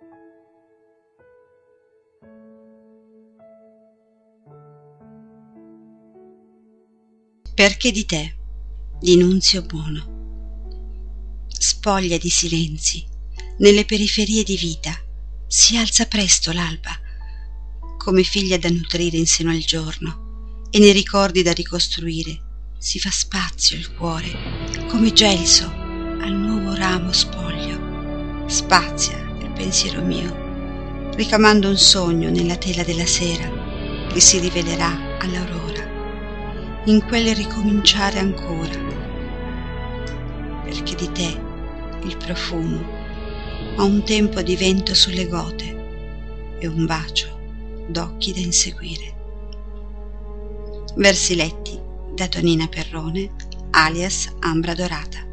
Perché di te, di Nunzio Buono. Spoglia di silenzi, nelle periferie di vita, si alza presto l'alba, come figlia da nutrire in seno al giorno, e nei ricordi da ricostruire si fa spazio il cuore, come gelso al nuovo ramo spoglio. Spazia il pensiero mio, ricamando un sogno nella tela della sera che si rivelerà all'aurora, in quel ricominciare ancora. Perché di te il profumo ha un tempo di vento sulle gote e un bacio d'occhi da inseguire. Versi letti da Tonina Perrone alias Ambra Dorata.